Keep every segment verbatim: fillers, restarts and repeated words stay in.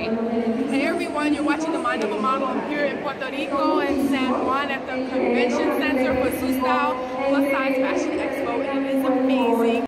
runway. Hey everyone, you're watching the Mind of a Model. I'm here in Puerto Rico and San Juan at the Convention Center for Style Plus Size Fashion Expo, and it is amazing.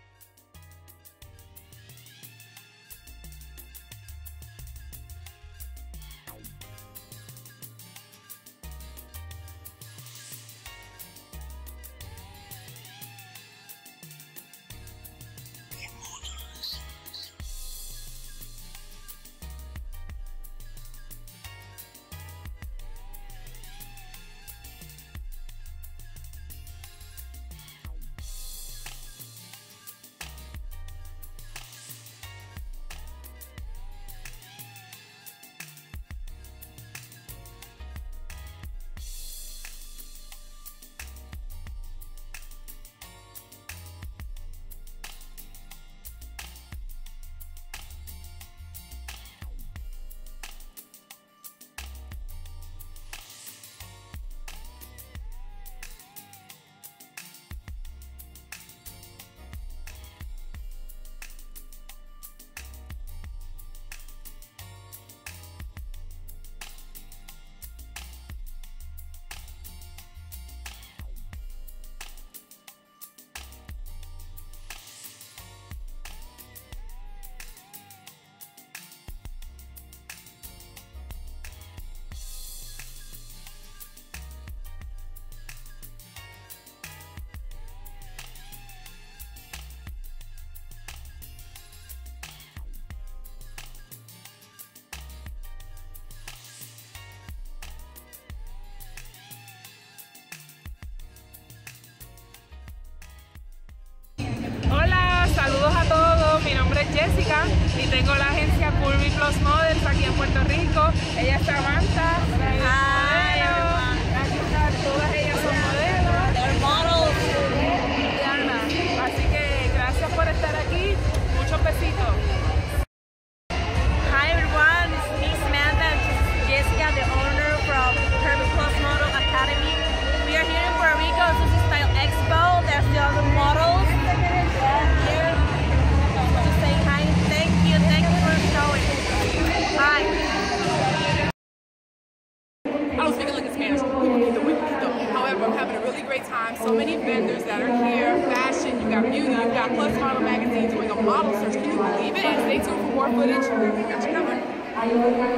Saludos a todos, mi nombre es Jessica y tengo la agencia Curvy Plus Models aquí en Puerto Rico. Ella es Samantha. Hi, everyone. Aquí están, todas ellas son modelos. They're models. Y Ana. Así que gracias por estar aquí. Muchos besitos. Hi everyone, this is me Samantha and this is Jessica, the owner from Curvy Plus Model Academy. We are here in Puerto Rico. This is Style Xpo. There's the other models. However, I'm having a really great time. So many vendors that are here. Fashion, you got beauty, you got Plus Model Magazine doing a model search. Can you believe it? Stay tuned for more footage. Got you covered.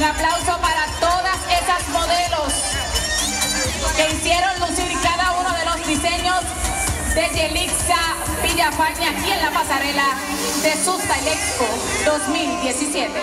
Un aplauso para todas esas modelos que hicieron lucir cada uno de los diseños de Yelixa Villafañe aquí en la pasarela de su Style Expo dos mil diecisiete.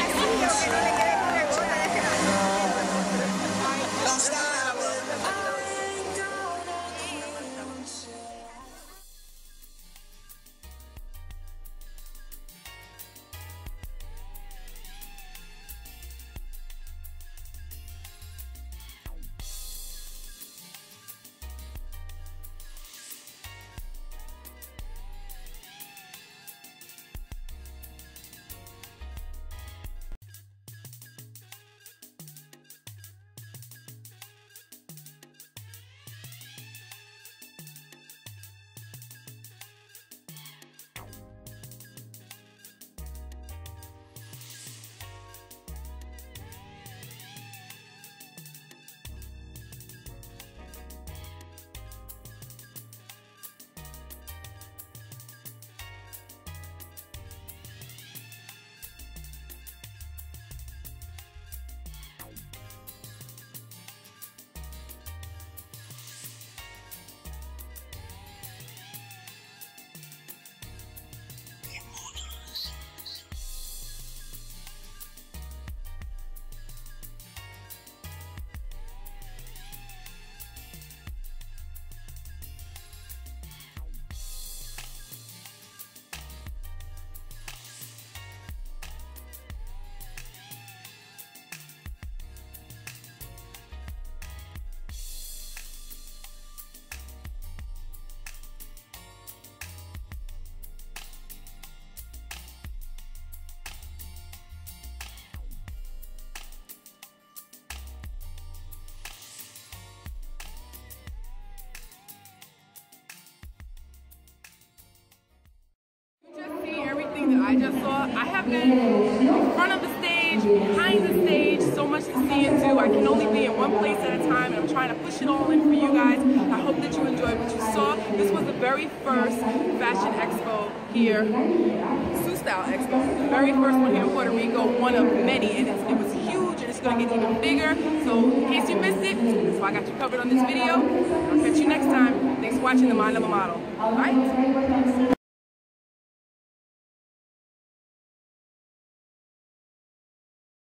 That I just saw. I have been in front of the stage, behind the stage, so much to see and do. I can only be in one place at a time, and I'm trying to push it all in for you guys. I hope that you enjoyed what you saw. This was the very first fashion expo here, Style Expo, the very first one here in Puerto Rico, one of many, and it's, it was huge, and it's going to get even bigger. So in case you missed it, that's why I got you covered on this video. I'll catch you next time. Thanks for watching the Mind of a Model. All right?